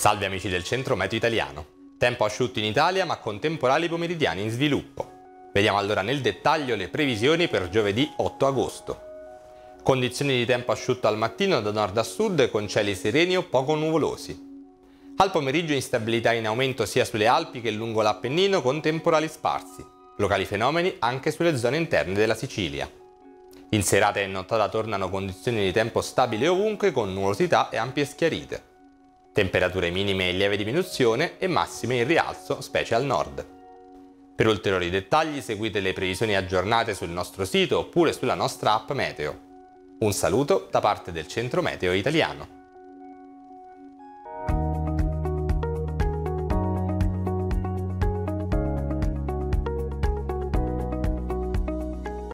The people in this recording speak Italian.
Salve amici del Centro Meteo Italiano. Tempo asciutto in Italia ma con temporali pomeridiani in sviluppo. Vediamo allora nel dettaglio le previsioni per giovedì 8 agosto. Condizioni di tempo asciutto al mattino da nord a sud con cieli sereni o poco nuvolosi. Al pomeriggio instabilità in aumento sia sulle Alpi che lungo l'Appennino con temporali sparsi. Locali fenomeni anche sulle zone interne della Sicilia. In serata e in nottata tornano condizioni di tempo stabili ovunque con nuvolosità e ampie schiarite. Temperature minime in lieve diminuzione e massime in rialzo, specie al nord. Per ulteriori dettagli seguite le previsioni aggiornate sul nostro sito oppure sulla nostra app Meteo. Un saluto da parte del Centro Meteo Italiano.